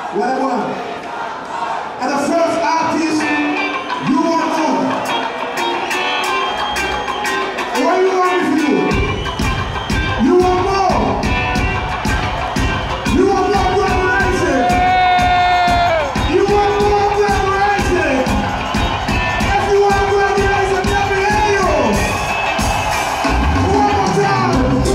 What I want. And the first artist, you want more. What do you want me to do? You want more. You want more collaboration. You want more collaboration. If you want collaboration, let me hear you. One more time.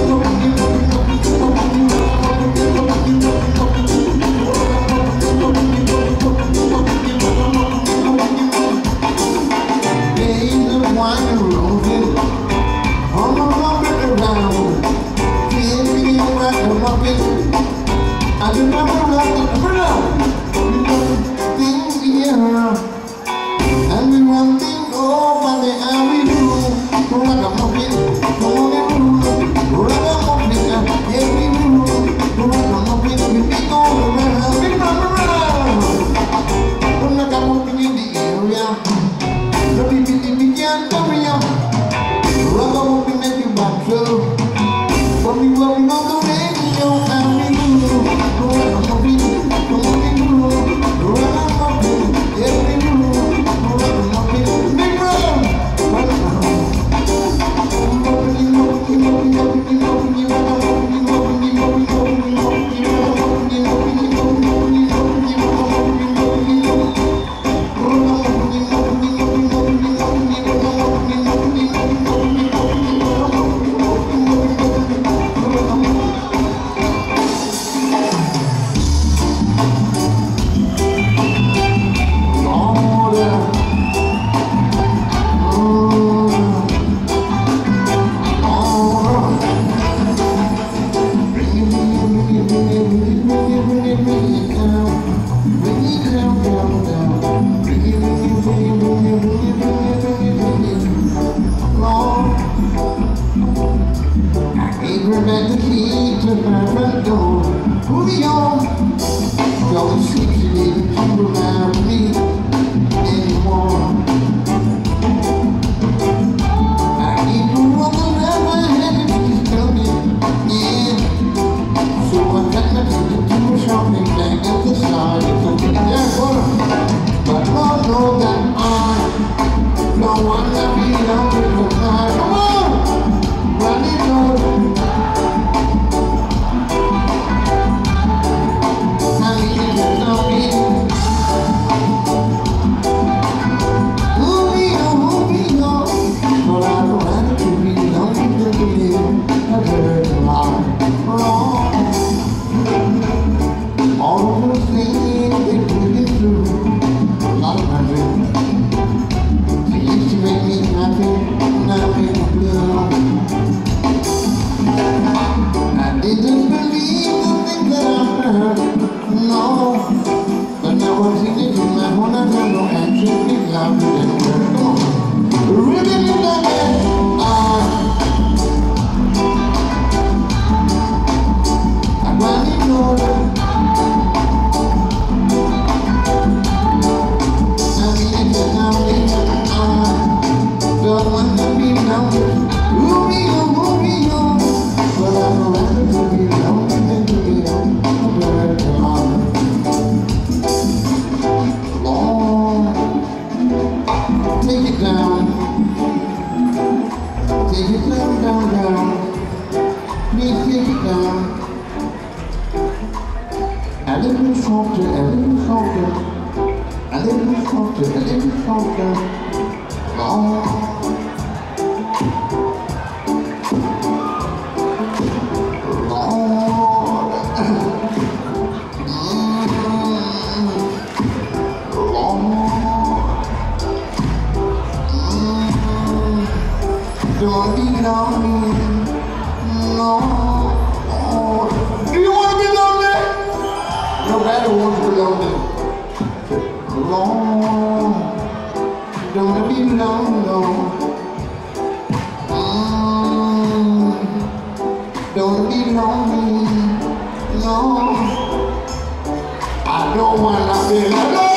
I remember running around, things here, and we run things over the and we do. Like a muffin, like a muffin, yeah we do. Like a muffin, we be going around, we run around. Like a muffin in the area, the people can't carry up. Like a muffin make you back so, but we run on the radio and we do. Back the key to my front door. Moving on, don't sleep, you need to around me anymore. I keep on walking around my head and she's coming, yeah. So I got my ticket to a shopping bag at the side of the airport. But Lord knows that I don't want to be down with the night. Come on, running over. A little softer, a little softer, a little softer, a little softer. Lord, don't be lonely, no. Do you want to be lonely? Nobody wants to be lonely. Lord, don't be lonely. Don't be lonely, no. I don't want to be alone.